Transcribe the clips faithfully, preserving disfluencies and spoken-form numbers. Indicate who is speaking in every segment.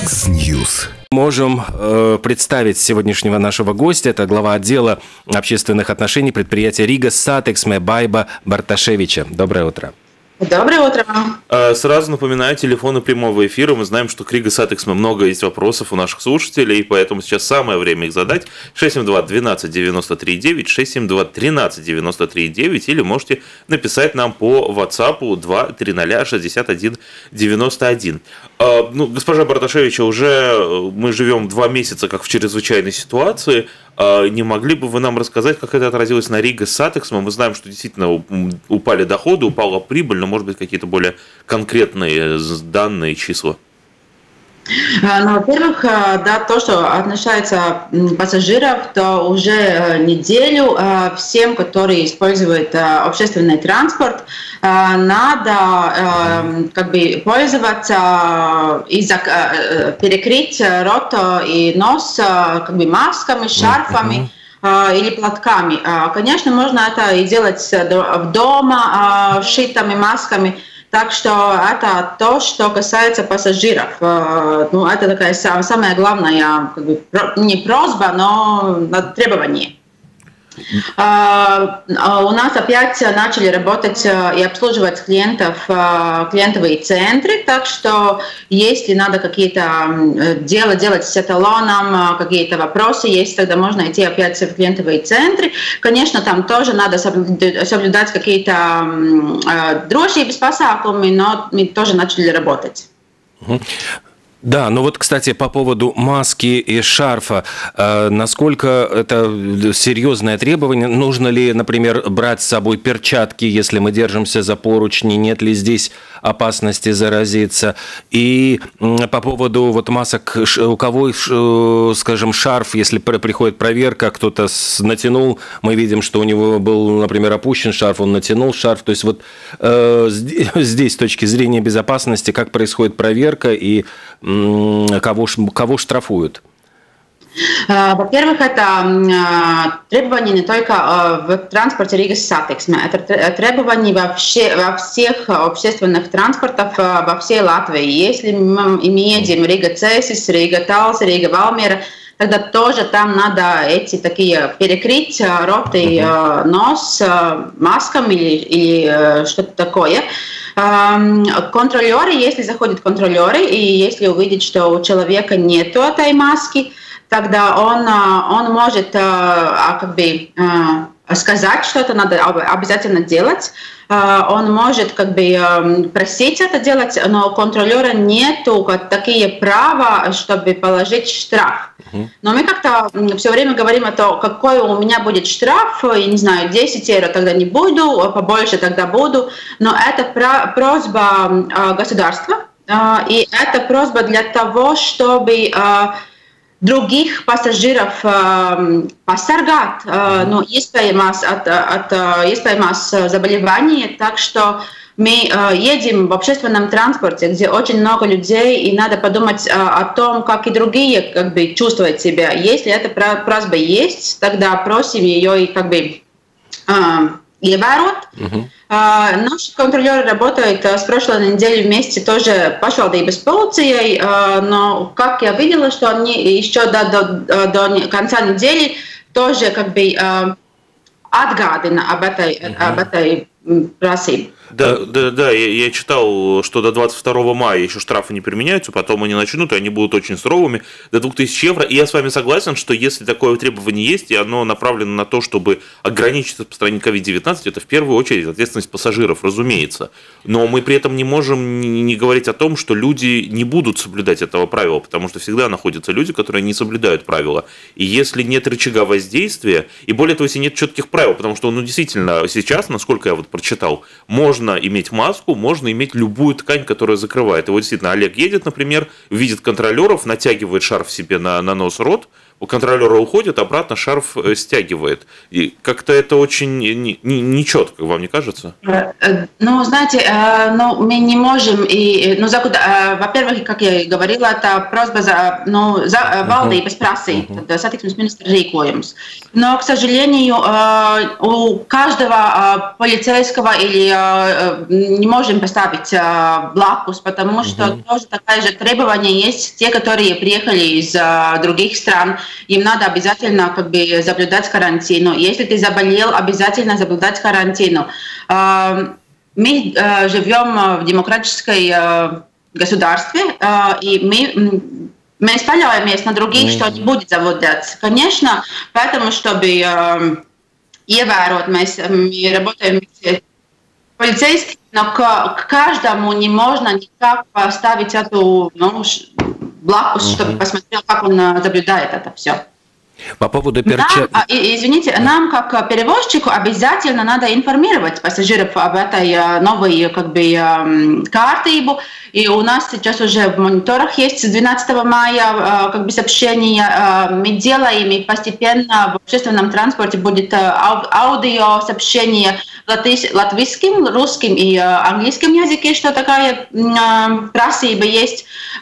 Speaker 1: Яндекс.Ньюс.
Speaker 2: Можем э, представить сегодняшнего нашего гостя. Это глава отдела общественных отношений предприятия Рига Сатексме Байба Барташевича. Доброе утро.
Speaker 3: Доброе утро.
Speaker 4: Сразу напоминаю, телефоны прямого эфира. Мы знаем, что к Рига Сатексме много есть вопросов у наших слушателей, поэтому сейчас самое время их задать. шесть семь два двенадцать девяносто три девять, шесть семь два тринадцать девяносто три девять, или можете написать нам по WhatsApp два три ноль шестьдесят один девяносто один. Ну, госпожа Барташевича, уже мы живем два месяца как в чрезвычайной ситуации. Не могли бы вы нам рассказать, как это отразилось на Рига Сатексме? Мы знаем, что действительно упали доходы, упала прибыль, но, может быть, какие-то более конкретные данные, числа?
Speaker 3: Ну, во-первых, да, то, что относится пассажиров, то уже неделю всем, которые используют общественный транспорт, надо как бы пользоваться и перекрыть рот и нос как бы масками, шарфами или платками. Конечно, можно это и делать дома, сшитыми масками. Так что это то, что касается пассажиров. Ну, это такая самая главная, как бы, не просьба, но требование. У нас опять начали работать и обслуживать клиентов клиентовые центры, так что если надо какие-то дела делать с эталоном, какие-то вопросы есть, тогда можно идти опять в клиентовые центры. Конечно, там тоже надо соблюдать какие-то drošības pasākumi, но мы тоже начали работать.
Speaker 2: Да, ну вот, кстати, по поводу маски и шарфа, э, насколько это серьезное требование? Нужно ли, например, брать с собой перчатки, если мы держимся за поручни? Нет ли здесь опасности заразиться? И по поводу вот масок, у кого, скажем, шарф, если приходит проверка, кто-то натянул, мы видим, что у него был, например, опущен шарф, он натянул шарф. То есть вот э, здесь с точки зрения безопасности, как происходит проверка и Кого, кого штрафуют?
Speaker 3: Во-первых, это требования не только в транспорте Рига Сатексме, это требования вообще во всех общественных транспортах во всей Латвии. Если мы едем Рига Цесис, Рига Талс, Рига Валмера, тогда тоже там надо эти такие перекрыть рот и нос масками или, или что-то такое. Контролеры, если заходят контролеры, и если увидят, что у человека нет этой маски, тогда он, он может как бы сказать, что это надо обязательно делать. Он может как бы просить это делать, но у контролера нету такие права, чтобы положить штраф. Но мы как-то все время говорим о том, какой у меня будет штраф, я не знаю, десять евро тогда не буду, побольше тогда буду. Но это просьба государства, и это просьба для того, чтобы других пассажиров э, посаргать, э, ну, iespējamās от, от iespējamās заболеваний, так что мы э, едем в общественном транспорте, где очень много людей, и надо подумать э, о том, как и другие как бы чувствуют себя. Если эта просьба есть, тогда просим ее и как бы э, ievērot. Uh-huh. Uh, наши контролеры работают uh, с прошлой недели вместе тоже pašvaldības полицией, uh, но как я видела, что они еще до, до, до конца недели тоже как бы uh, atgādina об этой, uh-huh. об этой просьбе.
Speaker 4: Да, да, да, я, я читал, что до двадцать второго мая еще штрафы не применяются, потом они начнут, и они будут очень суровыми, до двух тысяч евро. И я с вами согласен, что если такое требование есть, и оно направлено на то, чтобы ограничить распространение ковид девятнадцать, это в первую очередь ответственность пассажиров, разумеется. Но мы при этом не можем не говорить о том, что люди не будут соблюдать этого правила, потому что всегда находятся люди, которые не соблюдают правила. И если нет рычага воздействия, и более того, если нет четких правил, потому что, ну, действительно, сейчас, насколько я вот прочитал, можно Можно иметь маску, можно иметь любую ткань, которая закрывает. И вот действительно, Олег едет, например, видит контролеров, натягивает шарф себе на, на нос, рот, контролеры уходят, обратно шарф стягивает. И как-то это очень нечетко, вам не кажется?
Speaker 3: Ну, знаете, ну, мы не можем, и, ну, во-первых, как я и говорила, это просьба за, ну, за валдības прasīt, tad satiksmes ministra rīkojums. Но, к сожалению, у каждого полицейского или не можем поставить блакус, потому что uh-huh. тоже такое же требование есть. Те, которые приехали из других стран, им надо обязательно как бы соблюдать карантину. Если ты заболел, обязательно соблюдать карантину. Мы живем в демократической государстве, и мы Mēs paļaujamies на других, что не будет заводиться. Конечно, поэтому, чтобы э, иевērot, mēs мы работаем полицейскими, но к, к каждому не можно никак поставить эту ну, блакус, чтобы посмотрел, как он наблюдает это все.
Speaker 2: По поводу перчаток.
Speaker 3: Извините, нам как перевозчику обязательно надо информировать пассажиров об этой новой как бы kārtību. И у нас сейчас уже в мониторах есть с двенадцатого мая как бы сообщения. Мы делаем, и постепенно в общественном транспорте будет аудиосообщение латвийским, русским и английским языке, что такая просьба есть.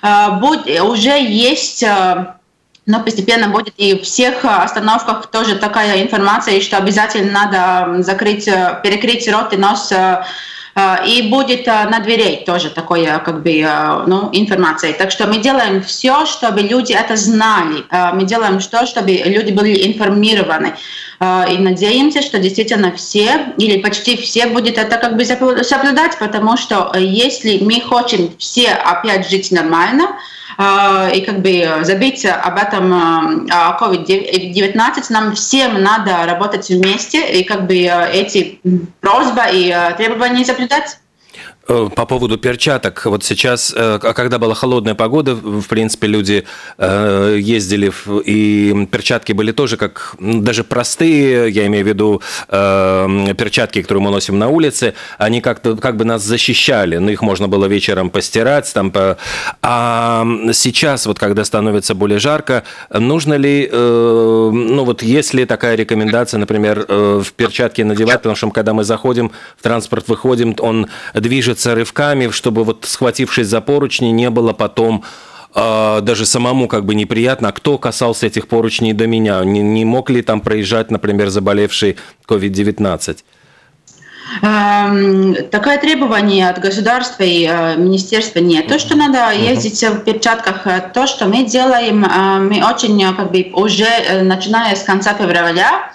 Speaker 3: Уже есть... Но постепенно будет и в всех остановках тоже такая информация, что обязательно надо закрыть, перекрыть рот и нос. И будет на дверей тоже такое, как бы, ну, информация. Так что мы делаем все, чтобы люди это знали. Мы делаем все, чтобы люди были информированы. И надеемся, что действительно все или почти все будут это как бы соблюдать, потому что если мы хотим все опять жить нормально, и как бы забыть об этом ковид девятнадцать, нам всем надо работать вместе и как бы эти просьбы и требования соблюдать.
Speaker 2: По поводу перчаток, вот сейчас, когда была холодная погода, в принципе, люди ездили, и перчатки были тоже как, даже простые, я имею в виду перчатки, которые мы носим на улице, они как-то как бы нас защищали, но их можно было вечером постирать, там, а сейчас, вот когда становится более жарко, нужно ли, ну вот есть ли такая рекомендация, например, в перчатки надевать, потому что когда мы заходим в транспорт, выходим, он движется рывками, чтобы вот схватившись за поручни, не было потом э, даже самому как бы неприятно, а кто касался этих поручней до меня, не, не мог ли там проезжать, например, заболевший ковид девятнадцать?
Speaker 3: Такое требование от государства и министерства нет. То, что надо ездить в перчатках, то, что мы делаем, мы очень как бы уже начиная с конца февраля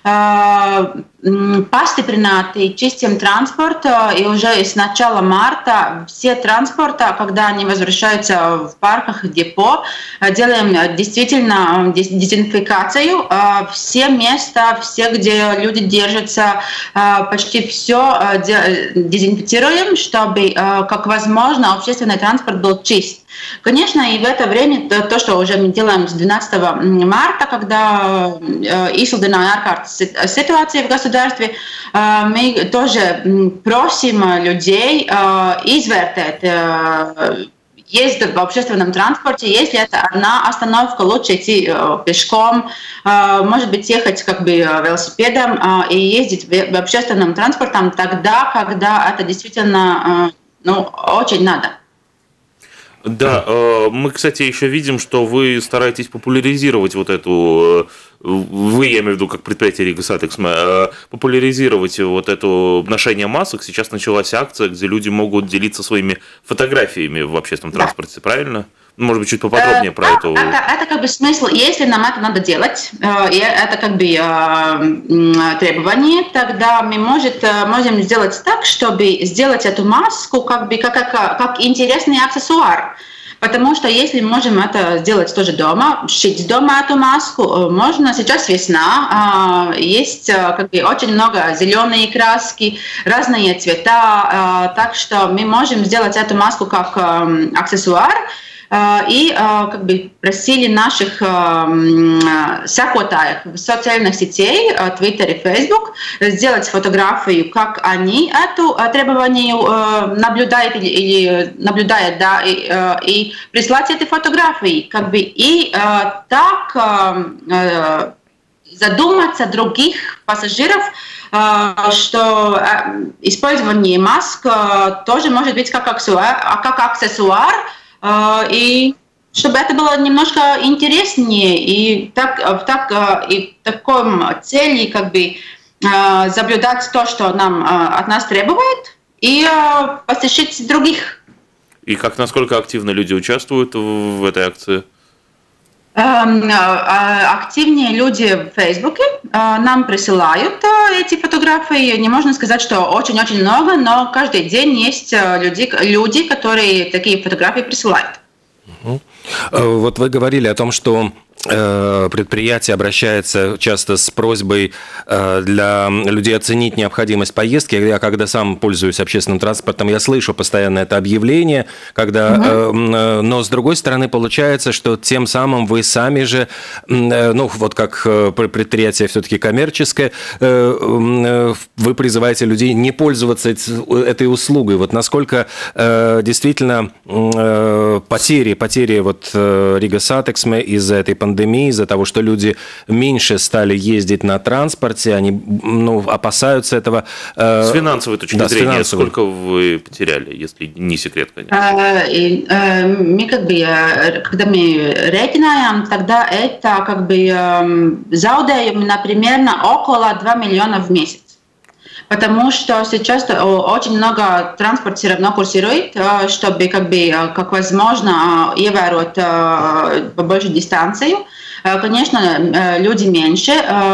Speaker 3: пастипрināti чистим транспорт, и уже с начала марта все транспорта, когда они возвращаются в парках, депо, делаем действительно дезинфекцию. Все места, все, где люди держатся, почти все дезинфицируем, чтобы, как возможно, общественный транспорт был чист. Конечно, и в это время, то, что уже мы делаем с двенадцатого марта, когда izsludināja ārkārtas ситуация в государстве, мы тоже просим людей извертēt ездить в общественном транспорте, если это одна остановка, лучше идти пешком, может быть, ехать как бы велосипедом и ездить в общественном транспорте тогда, когда это действительно ну, очень надо.
Speaker 4: Да, мы, кстати, еще видим, что вы стараетесь популяризировать вот эту, вы, я имею в виду, как предприятие Рига Сатекс, популяризировать вот это ношение масок. Сейчас началась акция, где люди могут делиться своими фотографиями в общественном транспорте, да. Правильно? Может быть, чуть поподробнее про это.
Speaker 3: это. Это как бы смысл, если нам это надо делать, это как бы требование, тогда мы может, можем сделать так, чтобы сделать эту маску как бы как, как, как интересный аксессуар. Потому что если мы можем это сделать тоже дома, сшить дома эту маску, можно, сейчас весна, есть как бы очень много зеленые краски, разные цвета, так что мы можем сделать эту маску как аксессуар. и как бы просили наших секотаев в социальных сетей, Twitter и Facebook, сделать фотографию, как они это требование наблюдают или, или наблюдают, да, и, и прислать эти фотографии, как бы, и так задуматься других пассажиров, что использование масок тоже может быть как аксессуар, как аксессуар, и чтобы это было немножко интереснее, и так, так, и в таком цели как бы соблюдать то, что нам от нас требует, и посещать других.
Speaker 4: И как, насколько активно люди участвуют в этой акции?
Speaker 3: Активнее люди в Фейсбуке нам присылают эти фотографии. Не можно сказать, что очень-очень много, но каждый день есть люди, люди, которые такие фотографии присылают.
Speaker 2: Вот вы говорили о том, что предприятие обращается часто с просьбой для людей оценить необходимость поездки. Я когда сам пользуюсь общественным транспортом, я слышу постоянно это объявление, когда, угу. но с другой стороны получается, что тем самым вы сами же, ну вот как предприятие все-таки коммерческое, вы призываете людей не пользоваться этой услугой. Вот насколько действительно потери, потери вот Рига Сатексме из-за этой пандемии, из-за того, что люди меньше стали ездить на транспорте, они ну, опасаются этого.
Speaker 4: С финансовой точки да, зрения, финансовой. Сколько вы потеряли, если не секрет, конечно?
Speaker 3: Мы как бы, когда мы рекинаем, тогда это как бы заудеем, например, около двух миллионов в месяц. Потому что сейчас очень много транспорта все равно курсирует, чтобы как бы как возможно иеварot побольше дистанцию. Конечно, люди меньше,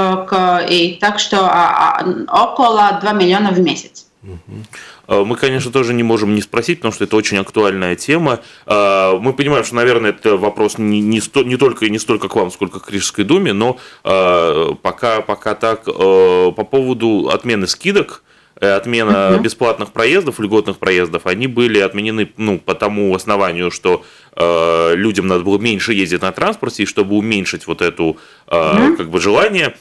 Speaker 3: и так что около двух миллионов в месяц.
Speaker 4: Мы, конечно, тоже не можем не спросить, потому что это очень актуальная тема. Мы понимаем, что, наверное, это вопрос не, не, сто, не только и не столько к вам, сколько к Рижской думе, но пока, пока так, по поводу отмены скидок, отмена uh-huh. бесплатных проездов, льготных проездов, они были отменены ну, по тому основанию, что людям надо было меньше ездить на транспорте, и чтобы уменьшить вот это uh-huh. как бы, желание,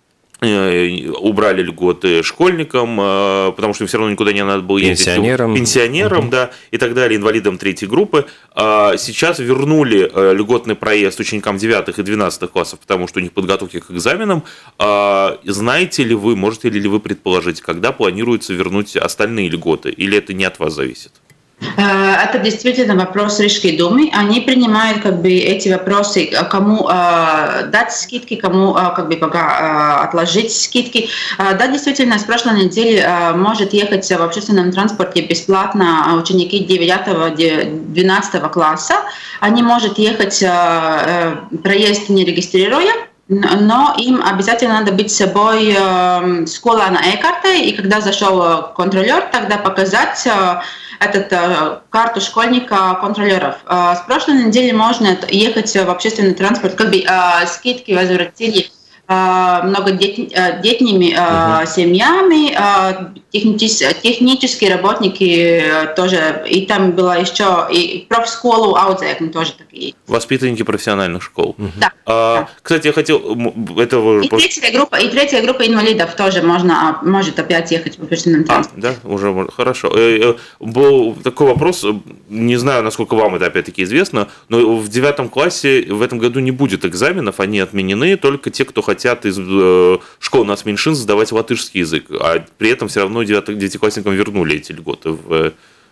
Speaker 4: убрали льготы школьникам, потому что им все равно никуда не надо было ездить.
Speaker 2: Пенсионерам.
Speaker 4: Пенсионерам, угу. да, и так далее, инвалидам третьей группы. Сейчас вернули льготный проезд ученикам девятых и двенадцатых классов, потому что у них подготовки к экзаменам. Знаете ли вы, можете ли вы предположить, когда планируется вернуть остальные льготы, или это не от вас зависит?
Speaker 3: Это действительно вопрос Рижской думы. Они принимают как бы эти вопросы, кому э, дать скидки, кому э, как бы пока э, отложить скидки. Э, да, действительно, с прошлой недели э, может ехать в общественном транспорте бесплатно ученики девятого-двенадцатого класса. Они могут ехать э, проезд не регистрируя, но им обязательно надо быть с собой э, школа на e-карте, и когда зашел контролер, тогда показать э, этот э, карту школьника контролеров. Э, с прошлой недели можно ехать в общественный транспорт, как бы э, скидки возвратили э, многодетными э, uh-huh. семьями, э, технические, технические работники э, тоже, и там было еще и профшколу аудзекни тоже такие.
Speaker 4: Воспитанники профессиональных школ.
Speaker 3: Uh-huh. Да.
Speaker 4: А, да. Кстати, я хотел... Это...
Speaker 3: И, третья группа, и третья группа инвалидов тоже можно, может опять ехать в общественном транспорте.
Speaker 4: А, да, уже хорошо. Был такой вопрос, не знаю, насколько вам это опять-таки известно, но в девятом классе в этом году не будет экзаменов, они отменены, только те, кто хотят из школ нацменьшинств сдавать латышский язык, а при этом все равно девятиклассникам вернули эти льготы в...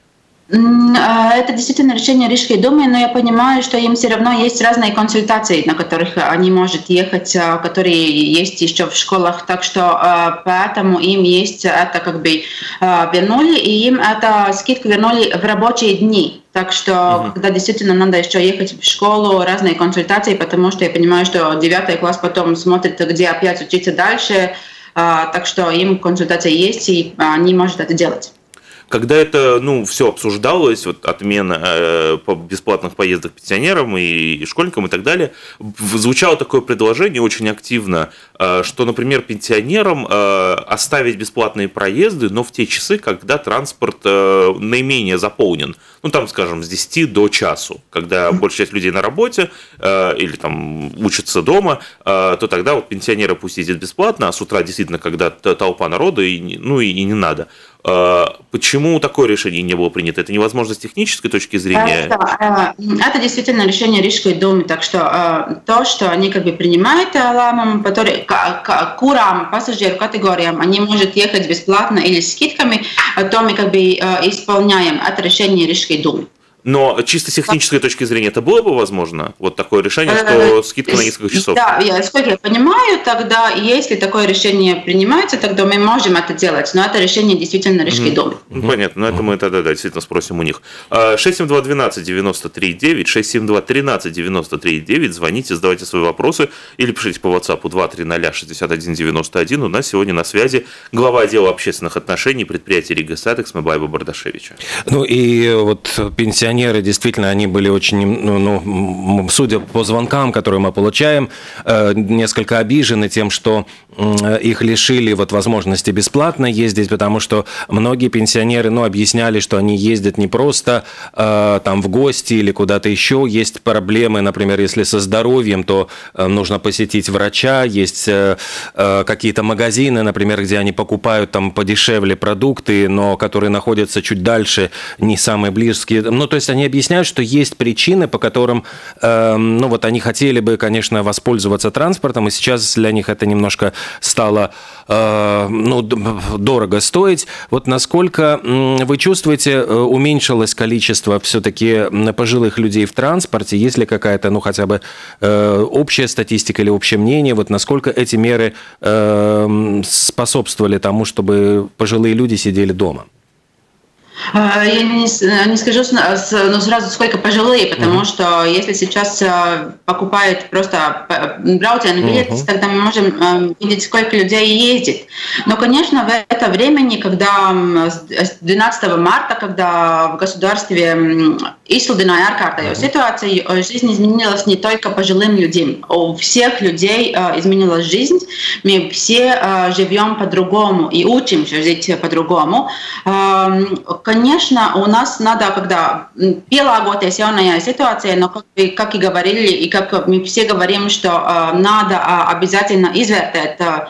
Speaker 3: Это действительно решение Рижской думы, но я понимаю, что им все равно есть разные консультации, на которых они могут ехать, которые есть еще в школах, так что поэтому им есть это как бы вернули, и им это скидку вернули в рабочие дни. Так что, uh-huh. когда действительно надо еще ехать в школу, разные консультации, потому что я понимаю, что девятый класс потом смотрит, где опять учиться дальше, так что им консультация есть, и они могут это делать.
Speaker 4: когда это, ну, все обсуждалось, вот отмена э, бесплатных поездок пенсионерам и, и школьникам и так далее, звучало такое предложение очень активно, э, что, например, пенсионерам э, оставить бесплатные проезды, но в те часы, когда транспорт э, наименее заполнен. Ну, там, скажем, с десяти до часу, когда большая часть людей на работе э, или там учатся дома, э, то тогда вот пенсионеры пусть ездят бесплатно, а с утра действительно, когда толпа народа, и, ну и, и не надо. Почему такое решение не было принято? Это невозможно с технической точки зрения?
Speaker 3: Это, это действительно решение Рижской думы, так что то, что они как бы принимают лэмом, который, к курам пассажиров категориям они могут ехать бесплатно или с скидками, то мы как бы исполняем это решение Рижской думы.
Speaker 4: Но чисто с технической точки зрения это было бы возможно? Вот такое решение, что скидка на несколько часов?
Speaker 3: Да, я, сколько я понимаю, тогда, если такое решение принимается, тогда мы можем это делать. Но это решение действительно Рижской думы.
Speaker 4: Ну, понятно, но это мы тогда да, действительно спросим у них. шесть семь два один два девяносто три девять, шесть семь два тринадцать девяносто три девять. Звоните, задавайте свои вопросы или пишите по WhatsApp два три ноль шестьдесят один девяносто один. У нас сегодня на связи глава отдела общественных отношений предприятия Рига Сатекс Мебайба Бардашевича.
Speaker 2: Ну и вот пенсионеры действительно, они были очень, ну, ну, судя по звонкам, которые мы получаем, несколько обижены тем, что их лишили вот возможности бесплатно ездить, потому что многие пенсионеры, ну, объясняли, что они ездят не просто э, там в гости или куда-то еще, есть проблемы, например, если со здоровьем, то э, нужно посетить врача, есть э, э, какие-то магазины, например, где они покупают там подешевле продукты, но которые находятся чуть дальше, не самые близкие, ну, то есть они объясняют, что есть причины, по которым, э, ну, вот они хотели бы, конечно, воспользоваться транспортом, и сейчас для них это немножко стало, э, ну, дорого стоить. Вот насколько вы чувствуете, уменьшилось количество все-таки пожилых людей в транспорте? Есть ли какая-то, ну, хотя бы э, общая статистика или общее мнение? Вот насколько эти меры э, способствовали тому, чтобы пожилые люди сидели дома?
Speaker 3: Я не, не скажу ну, сразу, сколько пожилые, потому uh-huh. что если сейчас покупают просто браузерный билет, uh-huh. тогда мы можем видеть, сколько людей ездит. Но, конечно, в это время, когда с двенадцатого марта, когда в государстве изслудена ārkārtējo ситуация, жизнь изменилась не только пожилым людям. У всех людей изменилась жизнь. Мы все живем по-другому и учимся жить по-другому. Конечно, у нас надо, когда pielāgoties jaunajai ситуации, но как, как и говорили, и как мы все говорим, что э, надо э, обязательно изверtēt э,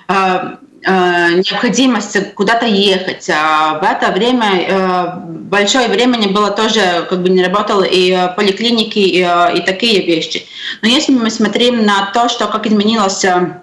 Speaker 3: э, необходимость куда-то ехать. В это время э, большое времени было тоже, как бы не работало и поликлиники, и, и такие вещи. Но если мы смотрим на то, что как изменилось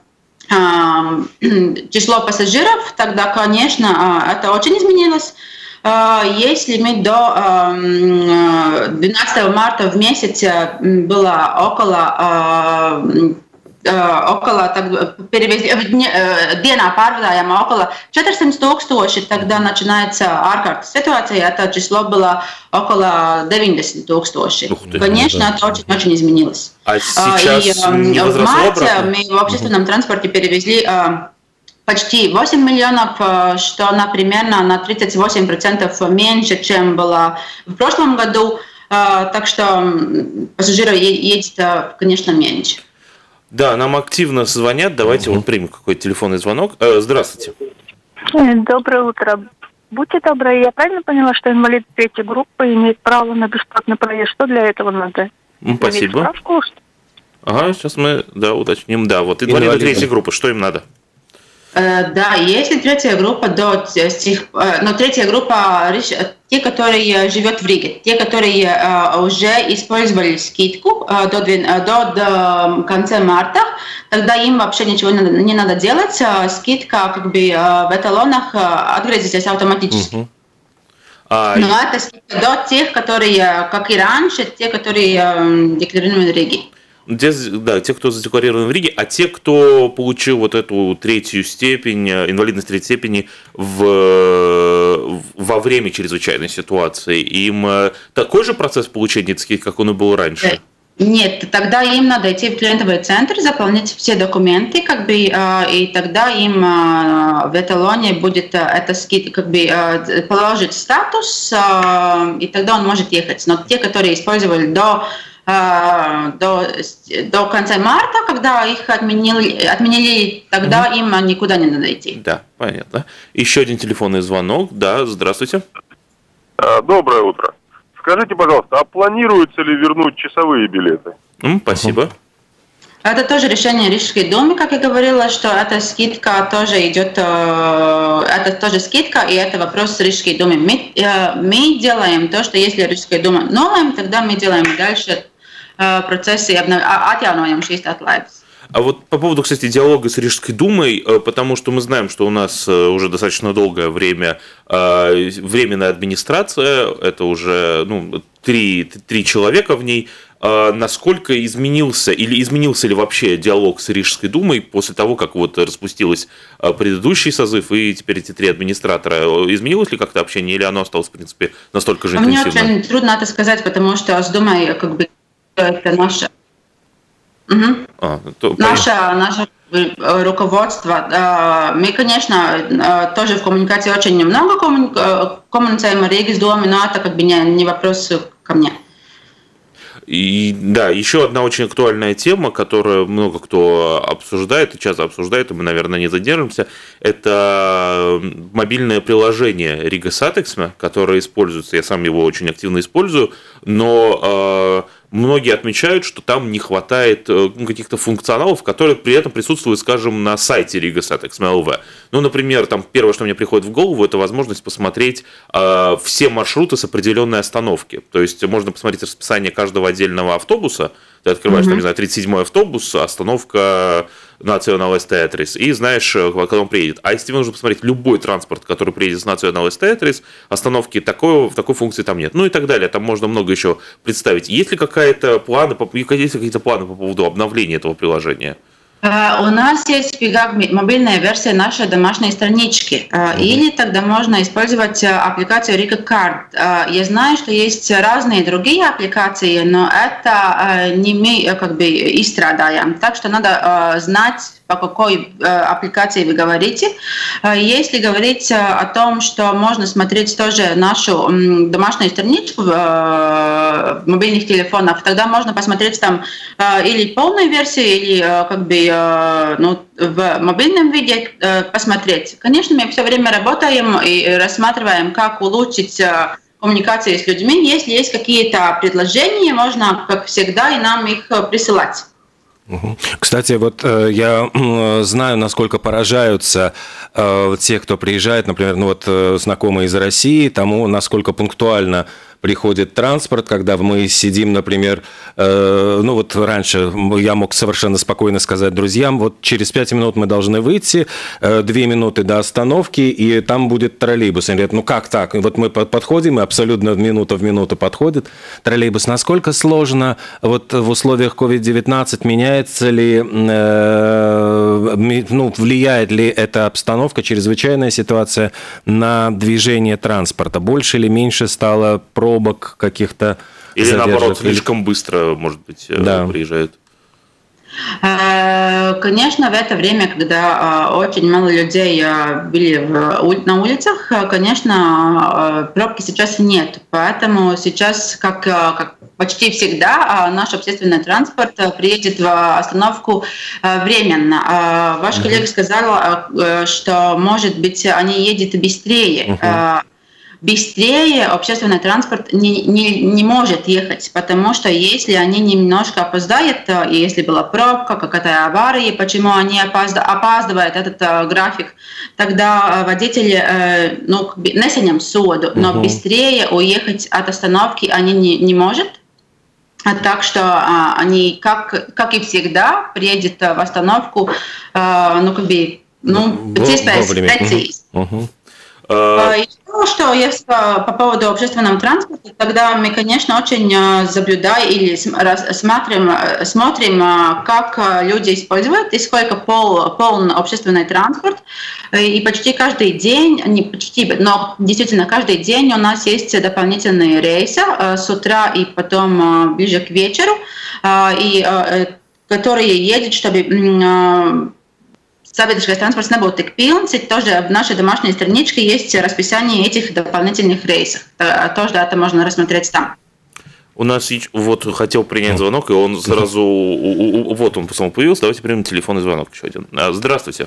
Speaker 3: э, число пассажиров, тогда, конечно, э, это очень изменилось. Если мы до двенадцатого марта в месяц было около, около так, перевезли, dienā pārvadājām около четыреста тысяч, тогда начинается ārkārtas ситуация, это число было около девяносто тысяч. Конечно, это очень-очень изменилось.
Speaker 4: А сейчас
Speaker 3: и в марте мы в общественном транспорте перевезли почти восемь миллионов, что, например, на тридцать восемь процентов меньше, чем было в прошлом году. Так что пассажиров едет, конечно, меньше.
Speaker 4: Да, нам активно звонят. Давайте угу. вот примем какой-то телефонный звонок. Здравствуйте.
Speaker 1: Доброе утро. Будьте добры, я правильно поняла, что инвалид третьей группы имеет право на бесплатный проезд? Что для этого надо?
Speaker 4: Спасибо. Справку? Ага, сейчас мы, да, уточним. Да, вот инвалиды третьей группы, что им надо?
Speaker 3: Да, если третья группа, до тех, но третья группа, те, которые живут в Риге, те, которые уже использовали скидку до, до, до конца марта, тогда им вообще ничего не надо делать, скидка как бы в эталонах отгрузится автоматически. Uh-huh. А... Но это скидка до тех, которые, как и раньше, те, которые декларированы в Риге.
Speaker 4: Да, те, кто задекларирован в Риге, а те, кто получил вот эту третью степень, инвалидность третьей степени в, во время чрезвычайной ситуации, им такой же процесс получения скидки, как он и был раньше?
Speaker 3: Нет, тогда им надо идти в клиентовый центр, заполнить все документы, как бы, и тогда им в эталоне будет это как бы положить статус, и тогда он может ехать. Но те, которые использовали до До, до конца марта, когда их отменили, отменили тогда угу. им никуда не надо идти.
Speaker 4: Да, понятно. Еще один телефонный звонок. Да, здравствуйте.
Speaker 5: Доброе утро. Скажите, пожалуйста, а планируется ли вернуть часовые билеты?
Speaker 4: Mm, спасибо.
Speaker 3: Это тоже решение Рижской думы, как я говорила, что эта скидка тоже идет, это тоже скидка, и это вопрос Рижской думы. Мы, мы делаем то, что если Рижская дума новая, тогда мы делаем дальше процессы, отъявляем шесть отлайдс.
Speaker 4: А вот по поводу, кстати, диалога с Рижской думой, потому что мы знаем, что у нас уже достаточно долгое время временная администрация, это уже ну, три, три человека в ней. Насколько изменился или изменился ли вообще диалог с Рижской думой после того, как вот распустилась предыдущий созыв и теперь эти три администратора? Изменилось ли как-то общение или оно осталось, в принципе, настолько же интенсивным?
Speaker 3: Мне очень трудно это сказать, потому что с думой как бы это наша... Угу. А, то... Наше, наше руководство. Мы, конечно, тоже в коммуникации очень немного коммуницируем Риgas думой, но это как бы не, не вопрос ко мне.
Speaker 4: И да, еще одна очень актуальная тема, которую много кто обсуждает и часто обсуждает, и мы, наверное, не задержимся, это мобильное приложение Riga Satiksme, которое используется, я сам его очень активно использую, но э, многие отмечают, что там не хватает э, каких-то функционалов, которые при этом присутствуют, скажем, на сайте Riga Satiksme точка эл ви. Ну, например, там первое, что мне приходит в голову, это возможность посмотреть э, все маршруты с определенной остановки. То есть можно посмотреть расписание каждого отдельного автобуса. Ты открываешь, mm-hmm. там, не знаю, тридцать седьмой автобус, остановка Nacionālais Teātris, и знаешь, когда он приедет. А если тебе нужно посмотреть любой транспорт, который приедет с Nacionālais Teātris, остановки такой, такой функции там нет. Ну и так далее. Там можно много еще представить. Есть ли какая-то планы, есть ли какие-то планы по поводу обновления этого приложения?
Speaker 3: У нас есть мобильная версия нашей домашней странички, uh-huh. или тогда можно использовать аппликацию Riga Card. Я знаю, что есть разные другие аппликации, но это не мы как бы изстрадаем, так что надо знать, по какой аппликации вы говорите. Если говорить о том, что можно смотреть тоже нашу домашнюю страничку в мобильных телефонах, тогда можно посмотреть там или полную версию, или как бы ну, в мобильном виде посмотреть. Конечно, мы все время работаем и рассматриваем, как улучшить коммуникацию с людьми. Если есть какие-то предложения, можно, как всегда, и нам их присылать.
Speaker 2: Кстати, вот э, я э, знаю, насколько поражаются э, те, кто приезжает, например, ну вот э, знакомые из России, тому, насколько пунктуально приходит транспорт, когда мы сидим, например, э, ну вот раньше я мог совершенно спокойно сказать друзьям, вот через пять минут мы должны выйти, э, две минуты до остановки, и там будет троллейбус. Они говорят, ну как так? И вот мы подходим, и абсолютно минута в минуту подходит троллейбус. Насколько сложно вот в условиях ковид девятнадцать меняется ли, э, ну, влияет ли эта обстановка, чрезвычайная ситуация на движение транспорта? Больше или меньше стало про пробок каких-то
Speaker 4: или наоборот слишком быстро, может быть, да. приезжают?
Speaker 3: Конечно, в это время, когда очень мало людей были на улицах, конечно, пробки сейчас нет. Поэтому сейчас, как, как почти всегда, наш общественный транспорт приедет в остановку временно. Ваш коллега сказал, что, может быть, они едут быстрее. Uh-huh. Быстрее общественный транспорт не, не, не может ехать, потому что если они немножко опоздают, и если была пробка, какая-то авария, почему они опаздывают этот uh, график, тогда водители uh, ну, не saņem соду, но uh-huh. быстрее уехать от остановки они не, не могут. А так что uh, они, как, как и всегда, приедут в остановку, uh, ну, как бы, ну, пēc iespējas precīzi. Uh-huh. Uh... сказала, что если по поводу общественного транспорта, тогда мы, конечно, очень наблюдаем или смотрим, смотрим, как люди используют и сколько пол, полон общественный транспорт. И почти каждый день, не почти, но действительно каждый день у нас есть дополнительные рейсы с утра и потом ближе к вечеру, и, которые едут, чтобы sabiedriskais transports nebūtu tik pilns, и тоже в нашей домашней страничке есть расписание этих дополнительных рейсов. Тоже это можно рассмотреть там.
Speaker 4: У нас вот хотел принять звонок, и он сразу... Вот он появился. Давайте примем телефонный звонок еще один. Здравствуйте.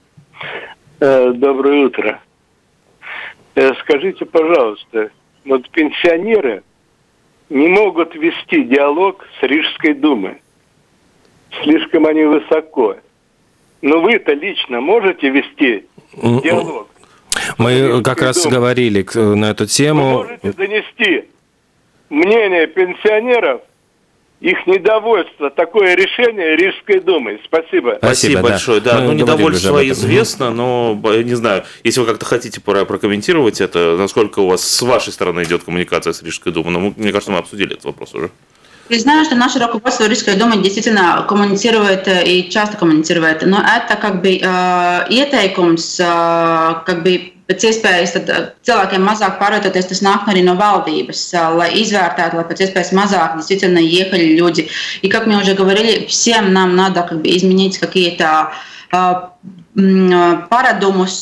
Speaker 6: Доброе утро. Скажите, пожалуйста, вот пенсионеры не могут вести диалог с Рижской думой. Слишком они высоко. Но вы-то лично можете вести диалог?
Speaker 2: Мы как раз думы. говорили на эту тему.
Speaker 6: Вы можете донести мнение пенсионеров, их недовольство, такое решение Рижской думы. Спасибо.
Speaker 4: Спасибо, Спасибо большое. Да, да. Ну, недовольство известно, но не знаю, если вы как-то хотите прокомментировать это, насколько у вас с вашей стороны идет коммуникация с Рижской думой. Но мне кажется, мы обсудили этот вопрос уже.
Speaker 3: Я знаю, что наше руководство Рижской думы действительно коммуницирует и часто коммуницирует, но это как бы ieteikums, как бы pēc iespējas cilvēkiem mazāk pārvietoties, tas nāk arī no valdības, lai izvērtētu, lai pēc iespējas mazāk действительно ехали люди. И как мы уже говорили, всем нам надо как бы изменить какие-то paradumus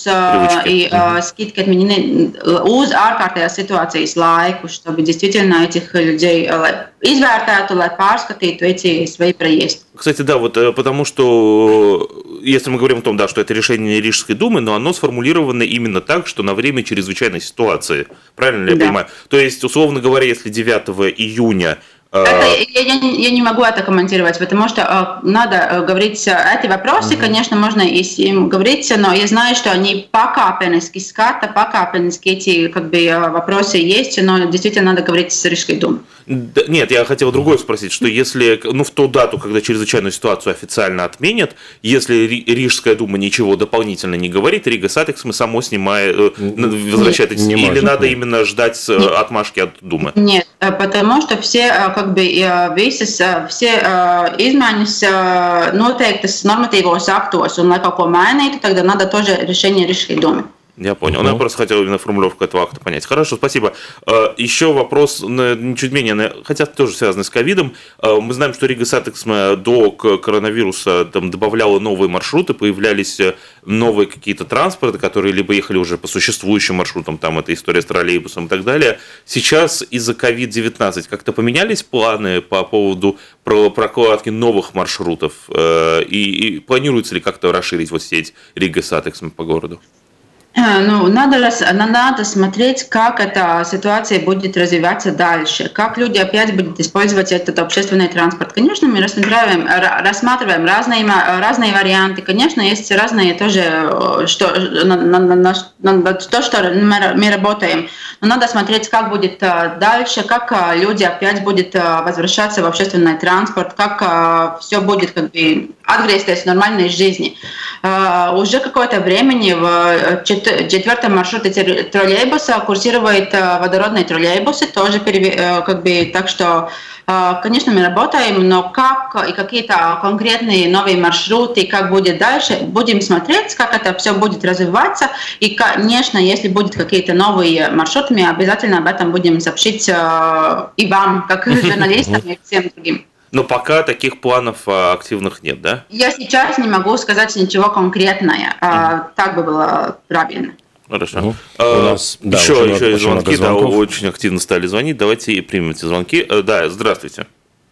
Speaker 3: и скидки отменены uz ārkārtējās situācijas laiku, чтобы действительно этих людей извертētu, lai pārskatītu эти свои проезды.
Speaker 4: Кстати, да, вот потому что, если мы говорим о том, да, что это решение Рижской думы, но оно сформулировано именно так, что на время чрезвычайной ситуации. Правильно ли я да. понимаю? То есть, условно говоря, если девятого июня
Speaker 3: Это, я, я, я не могу это комментировать, потому что э, надо э, говорить эти вопросы, mm-hmm. конечно, можно и с ним говорить, но я знаю, что они покапельски ската, покапельски эти как бы, вопросы есть, но действительно надо говорить с Рижской думой.
Speaker 4: Да, нет, я хотел другое спросить, что если, ну, в ту дату, когда чрезвычайную ситуацию официально отменят, если Рижская дума ничего дополнительно не говорит, Рига Сатексме само снимает, возвращает, не, не или может, надо нет. именно ждать нет. отмашки от думы?
Speaker 3: Нет, потому что все как бы visas, все изменes noteiktas normatīvos aktos, un lai kaut ko mainītu, тогда надо тоже решение Рижской думы.
Speaker 4: Я понял. Ну, я просто хотел именно формулировку этого акта понять. Хорошо, спасибо. Еще вопрос, чуть менее, хотя тоже связанный с ковидом. Мы знаем, что Рига Сатексме до коронавируса там добавляла новые маршруты, появлялись новые какие-то транспорты, которые либо ехали уже по существующим маршрутам, там эта история с троллейбусом и так далее. Сейчас из-за ковид девятнадцать как-то поменялись планы по поводу прокладки новых маршрутов? И, и планируется ли как-то расширить вот сеть Рига Сатексме по городу?
Speaker 3: Ну, надо, надо смотреть, как эта ситуация будет развиваться дальше, как люди опять будут использовать этот общественный транспорт. Конечно, мы рассматриваем, рассматриваем разные, разные варианты. Конечно, есть разные тоже, что, на, на, на, на то, что мы работаем. Но надо смотреть, как будет дальше, как люди опять будут возвращаться в общественный транспорт, как все будет как бы отгрести в нормальной жизни. Уже какое-то времени в четвертом маршруте троллейбуса курсируют водородные троллейбусы, тоже как бы, так что, конечно, мы работаем, но как и какие-то конкретные новые маршруты, как будет дальше, будем смотреть, как это все будет развиваться. И, конечно, если будут какие-то новые маршруты, мы обязательно об этом будем сообщить и вам, как журналистам, и всем другим.
Speaker 4: Но пока таких планов активных нет, да?
Speaker 3: Я сейчас не могу сказать ничего конкретного. Mm-hmm. Так бы было правильно.
Speaker 4: Хорошо. Mm-hmm. А, У нас, да, еще еще много, звонки, да, очень активно стали звонить. Давайте и примем эти звонки. Да, здравствуйте.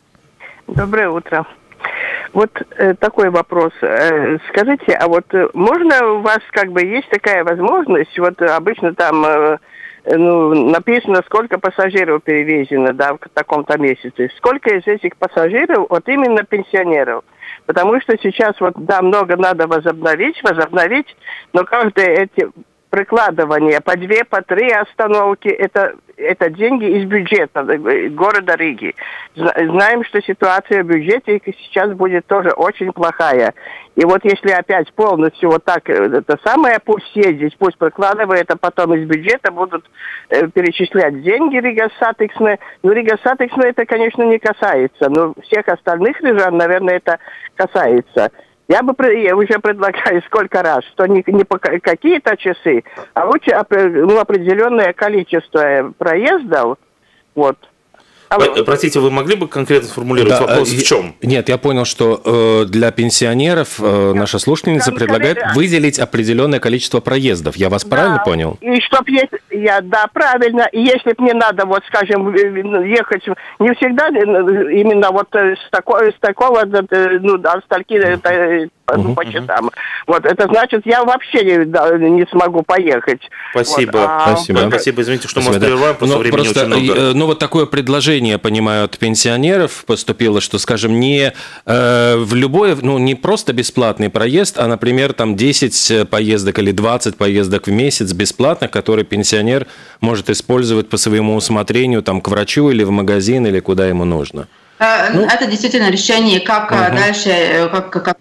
Speaker 7: Доброе утро. Вот э, такой вопрос. Э, скажите, а вот э, можно у вас как бы есть такая возможность, вот обычно там... Э, Ну, написано, сколько пассажиров перевезено, да, в таком-то месяце. Сколько из этих пассажиров, вот именно пенсионеров? Потому что сейчас вот, да, много надо возобновить, возобновить, но каждые эти прикладывание по две, по три остановки, это, это деньги из бюджета города Риги. Знаем, что ситуация в бюджете сейчас будет тоже очень плохая. И вот если опять полностью вот так это самое, пусть ездить, пусть прикладывает, а потом из бюджета будут э, перечислять деньги Рига Сатексне. Ну, Рига Сатексне это, конечно, не касается, но всех остальных рижан, наверное, это касается. Я бы я уже предлагаю сколько раз, что не, не по какие-то часы, а лучше ну, определенное количество проездов. Вот.
Speaker 4: Алло. Простите, вы могли бы конкретно сформулировать да, вопрос в чем?
Speaker 2: Нет, я понял, что э, для пенсионеров э, наша слушательница предлагает выделить определенное количество проездов. Я вас да. правильно понял?
Speaker 7: И чтоб есть, я, да, правильно. И если бы мне надо, вот, скажем, ехать, не всегда именно вот с, такой, с такого, ну, до стольки по, по часам. Вот, это значит, я вообще не, да, не смогу поехать.
Speaker 4: Спасибо.
Speaker 7: Вот,
Speaker 2: а... Спасибо.
Speaker 4: Спасибо, извините, что Спасибо, мы вас прерываем,
Speaker 2: да.
Speaker 4: просто времени
Speaker 2: просто,
Speaker 4: очень много.
Speaker 2: Ну, вот такое предложение, я понимаю, от пенсионеров поступило, что, скажем, не э, в любой, ну, не просто бесплатный проезд, а, например, там десять поездок или двадцать поездок в месяц бесплатно, которые пенсионер может использовать по своему усмотрению, там, к врачу или в магазин, или куда ему нужно.
Speaker 3: Ну, это действительно решение, как угу. дальше, как... как...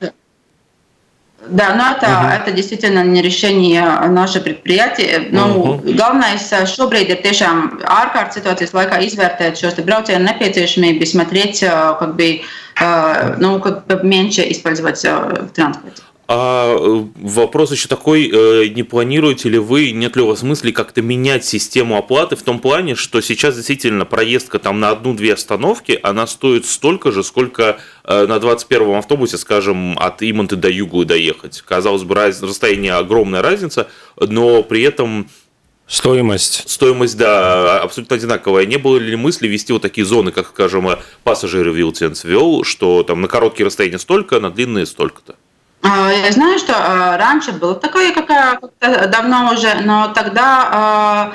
Speaker 3: Да, но это, uh-huh. это действительно не решение наше предприятие. Nu, uh-huh. Galvenais šobrīd ir tiešām ārkārtas situācijas laikā izvērtēt šos braucienu nepieciešamību, смотреть, как бы, ну, как меньше использовать транспорт.
Speaker 4: А вопрос еще такой, не планируете ли вы, нет ли у вас мысли как-то менять систему оплаты в том плане, что сейчас действительно проездка там на одну-две остановки, она стоит столько же, сколько на двадцать первом автобусе, скажем, от Иманты до Юглы доехать. Казалось бы, раз, расстояние огромная разница, но при этом...
Speaker 2: Стоимость.
Speaker 4: Стоимость, да, абсолютно одинаковая. Не было ли мысли ввести вот такие зоны, как, скажем, пассажиры Вилтенс вел, что там на короткие расстояния столько, на длинные столько-то?
Speaker 3: Я знаю, что раньше было такое, как давно уже, но тогда,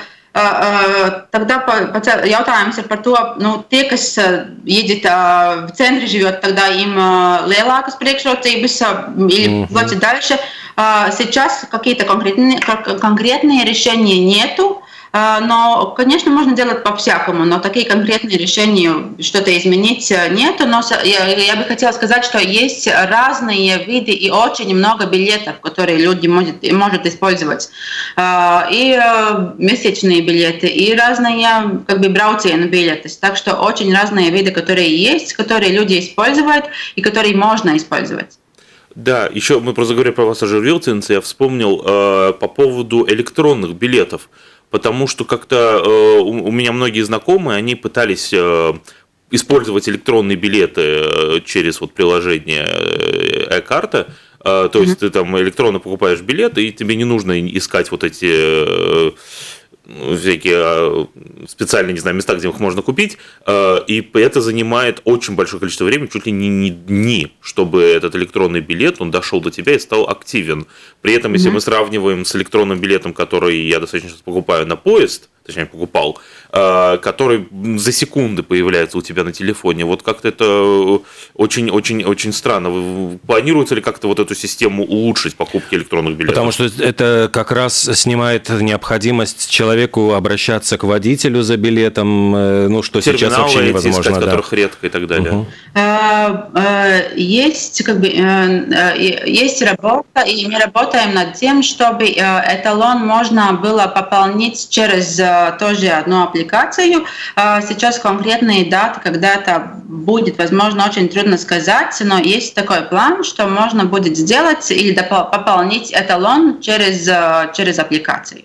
Speaker 3: тогда jautājums ir par to, nu, tie, kas едет в центре живет, тогда им lielākas priekšrocības или платят mm-hmm. дальше. Сейчас какие-то конкретные, конкретные решения нету. Но, конечно, можно делать по-всякому, но такие конкретные решения, что-то изменить нету. Но я, я бы хотела сказать, что есть разные виды и очень много билетов, которые люди могут, могут использовать. И месячные билеты, и разные как бы брауcienu билеты. Так что очень разные виды, которые есть, которые люди используют и которые можно использовать.
Speaker 4: Да, еще мы просто говорили про пассажир Вилтенс, я вспомнил э, по поводу электронных билетов. Потому что как-то э, у меня многие знакомые, они пытались э, использовать электронные билеты э, через вот приложение э-карта. Э, то есть mm-hmm. ты там электронно покупаешь билеты, и тебе не нужно искать вот эти э, всякие специальные, не знаю, места, где их можно купить, и это занимает очень большое количество времени, чуть ли не дни, чтобы этот электронный билет, он дошел до тебя и стал активен. При этом, если mm-hmm. мы сравниваем с электронным билетом, который я достаточно часто покупаю на поезд, точнее, покупал, который за секунды появляется у тебя на телефоне, вот как-то это очень-очень-очень странно. Планируется ли как-то вот эту систему улучшить, покупки электронных билетов?
Speaker 2: Потому что это как раз снимает необходимость человеку обращаться к водителю за билетом, ну, что терминалы сейчас вообще невозможно.
Speaker 4: Терминалы,
Speaker 2: да.
Speaker 4: которых редко и так далее.
Speaker 2: Угу.
Speaker 3: Есть, как бы, есть работа, и мы работаем над тем, чтобы эталон можно было пополнить через тоже одну аппликацию. Сейчас конкретные даты, когда это будет, возможно, очень трудно сказать, но есть такой план, что можно будет сделать или пополнить эталон через, через аппликацию.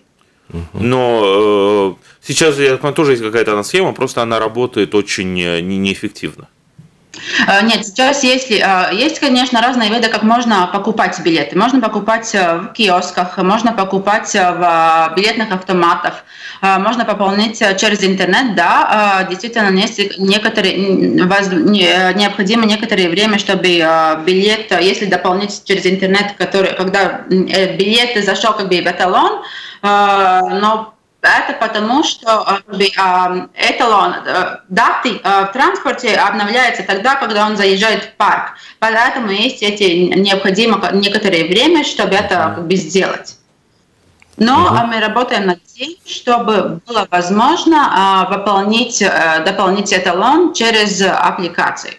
Speaker 4: Но э, сейчас я смотрю, тоже есть какая-то схема, просто она работает очень неэффективно.
Speaker 3: Нет, сейчас есть, есть, конечно, разные виды, как можно покупать билеты. Можно покупать в киосках, можно покупать в билетных автоматах, можно пополнить через интернет, да, действительно, есть некоторые, необходимо некоторое время, чтобы билет, если дополнить через интернет, который, когда билет зашел как бы в эталон, но это потому, что эталон, даты в транспорте обновляются тогда, когда он заезжает в парк. Поэтому есть эти необходимо некоторое время, чтобы это как бы сделать. Но
Speaker 2: Угу.
Speaker 3: мы работаем над тем, чтобы было возможно выполнить, дополнить эталон через аппликации.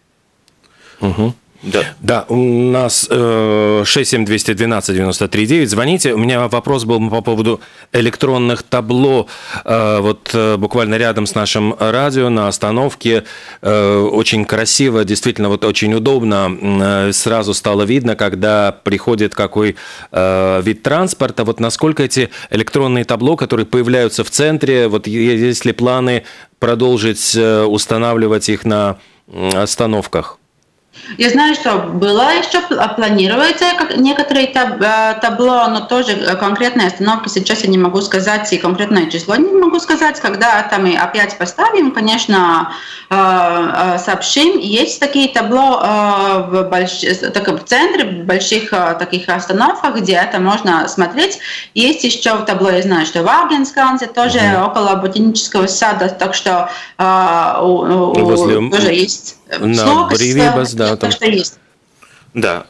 Speaker 2: Угу.
Speaker 4: Да.
Speaker 2: Да, у нас э, шесть семь два один два девять три девять. Звоните. У меня вопрос был по поводу электронных табло. Э, вот э, буквально рядом с нашим радио на остановке. Э, очень красиво, действительно, вот очень удобно. Э, сразу стало видно, когда приходит какой э, вид транспорта. Вот насколько эти электронные табло, которые появляются в центре, вот есть ли планы продолжить э, устанавливать их на э, остановках?
Speaker 3: Я знаю, что было еще, планируется некоторые табло, но тоже конкретные остановки сейчас я не могу сказать, и конкретное число не могу сказать. Когда это мы опять поставим, конечно, сообщим. Есть такие табло в, больш... в центре больших таких остановках, где это можно смотреть. Есть еще табло, я знаю, что в Вагенсканзе тоже mm-hmm. около ботанического сада, так что у,
Speaker 2: Возле...
Speaker 3: тоже есть.
Speaker 2: На Бривибас, да, там.
Speaker 3: Что есть.
Speaker 4: Да,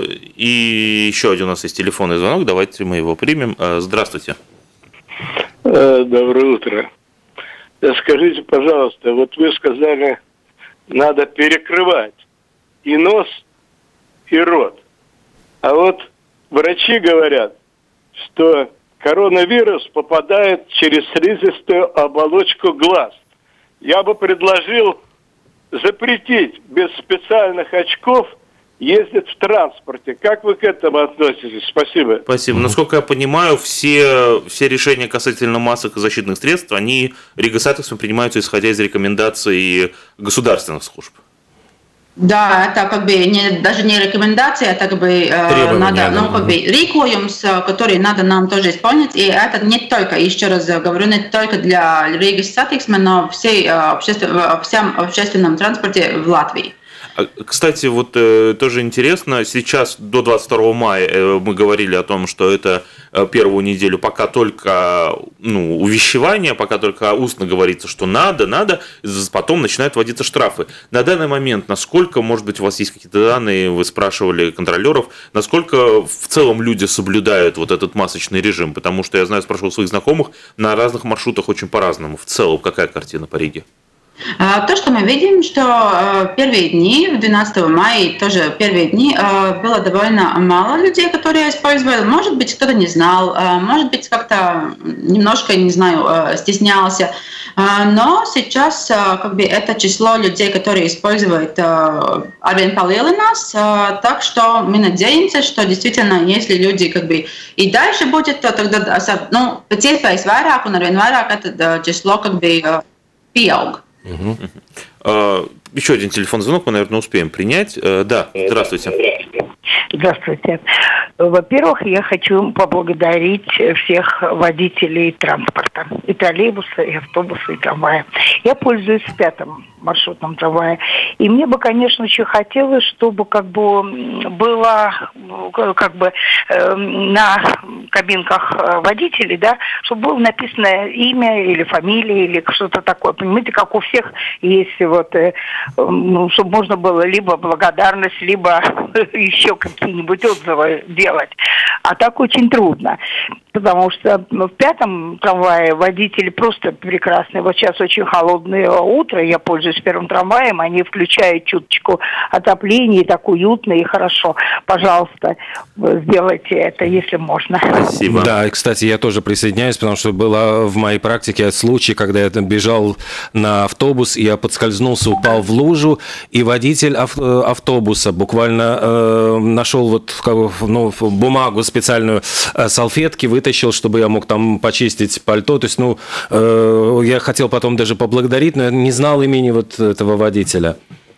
Speaker 4: и еще один у нас есть телефонный звонок, давайте мы его примем. Здравствуйте.
Speaker 6: Доброе утро. Скажите, пожалуйста, вот вы сказали, надо перекрывать и нос, и рот. А вот врачи говорят, что коронавирус попадает через слизистую оболочку глаз. Я бы предложил запретить без специальных очков ездить в транспорте. Как вы к этому относитесь? Спасибо.
Speaker 4: Спасибо. Насколько я понимаю, все, все решения касательно масок и защитных средств, они регистрацией принимаются исходя из рекомендаций государственных служб.
Speaker 3: Да, это как бы не, даже не рекомендация, это как бы э, надо, ну, как бы реквиемс, который надо нам тоже исполнить, и это не только, еще раз говорю, не только для Риgas Satiksme, но всей, э, обществен, всем общественном транспорте в Латвии.
Speaker 4: Кстати, вот э, тоже интересно, сейчас до двадцать второго мая э, мы говорили о том, что это э, первую неделю пока только ну, увещевание, пока только устно говорится, что надо, надо, потом начинают вводиться штрафы. На данный момент, насколько, может быть, у вас есть какие-то данные, вы спрашивали контролеров, насколько в целом люди соблюдают вот этот масочный режим? Потому что я знаю, спрашивал своих знакомых, на разных маршрутах очень по-разному. В целом, какая картина по Риге?
Speaker 3: То, что мы видим, что первые дни, двенадцатого мая, тоже первые дни, было довольно мало людей, которые использовали. Может быть, кто-то не знал, может быть, как-то немножко, не знаю, стеснялся. Но сейчас как бы это число людей, которые используют, arvien palielinās, так что мы надеемся, что действительно, если люди как бы и дальше будет, то тогда, ну, pēc iespējas vairāk un arvien vairāk это число как бы pieaug.
Speaker 4: Угу. Uh, еще один телефонный звонок мы, наверное, успеем принять. Uh, да, здравствуйте.
Speaker 8: Здравствуйте. Во-первых, я хочу поблагодарить всех водителей транспорта. И троллейбуса, и автобуса, и трамвая. Я пользуюсь пятым маршрутным трамваем. И мне бы, конечно, очень хотелось, чтобы как бы было как бы э, на кабинках водителей, да, чтобы было написано имя или фамилия, или что-то такое. Понимаете, как у всех есть вот, э, ну, чтобы можно было либо благодарность, либо еще какие-нибудь отзывы делать. А так очень трудно. Потому что в пятом трамвае водители просто прекрасные. Вот сейчас очень холодное утро, я пользуюсь первым трамваем, они включают чуточку отопление, так уютно и хорошо. Пожалуйста, сделайте это, если можно.
Speaker 4: Спасибо.
Speaker 2: Да, и, кстати, я тоже присоединяюсь, потому что было в моей практике случай, когда я бежал на автобус, я подскользнулся, упал в лужу, и водитель автобуса буквально э, нашел вот ну, бумагу специальную, салфетки, вытащил, чтобы я мог там почистить пальто. То есть, ну, э, я хотел потом даже поблагодарить, но я не знал имени вот этого водителя.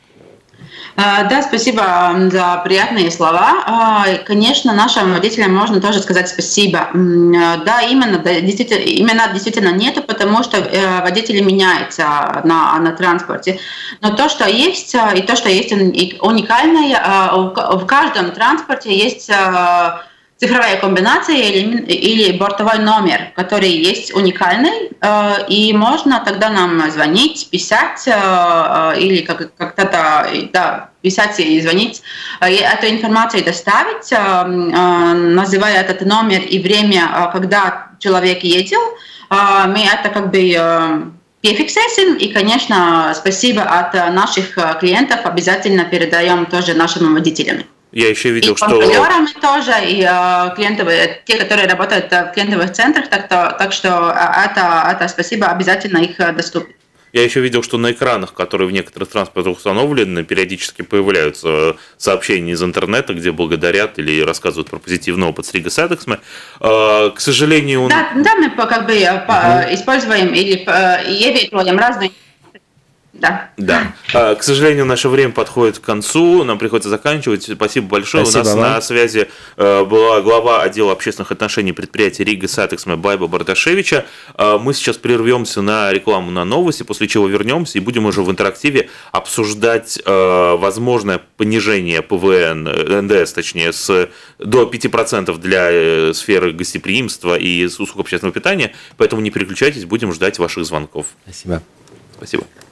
Speaker 3: Да, спасибо за приятные слова. Конечно, нашим водителям можно тоже сказать спасибо. Да, именно, да, действительно, именно действительно нету, потому что водители меняются на, на транспорте. Но то, что есть, и то, что есть уникальное, в каждом транспорте есть цифровая комбинация или, или бортовой номер, который есть уникальный, э, и можно тогда нам звонить, писать э, э, или как, как-то да, писать и звонить, э, эту информацию доставить, э, э, называя этот номер и время, э, когда человек едет. Э, мы это как бы э, перефиксируем, и, конечно, спасибо от наших клиентов обязательно передаем тоже нашим водителям.
Speaker 4: Я еще видел,
Speaker 3: и
Speaker 4: что...
Speaker 3: контролерами тоже, и э, клиентовые, те, которые работают в клиентовых центрах, так, то, так что это, это спасибо обязательно их доступно.
Speaker 4: Я еще видел, что на экранах, которые в некоторых транспортах установлены, периодически появляются сообщения из интернета, где благодарят или рассказывают про позитивный опыт с Рига Сатексме. К сожалению...
Speaker 3: Да, да, мы как бы uh-huh. используем или ievietojaем разные... Да.
Speaker 4: Да. К сожалению, наше время подходит к концу, нам приходится заканчивать. Спасибо большое. Спасибо. У нас вам на связи была глава отдела общественных отношений предприятия Рига Сатексме Байба Бардашевича. Мы сейчас прервемся на рекламу, на новости, после чего вернемся и будем уже в интерактиве обсуждать возможное понижение ПВН, эн дэ эс, точнее, с, до пяти процентов для сферы гостеприимства и услуг общественного питания. Поэтому не переключайтесь, будем ждать ваших звонков.
Speaker 2: Спасибо.
Speaker 4: Спасибо.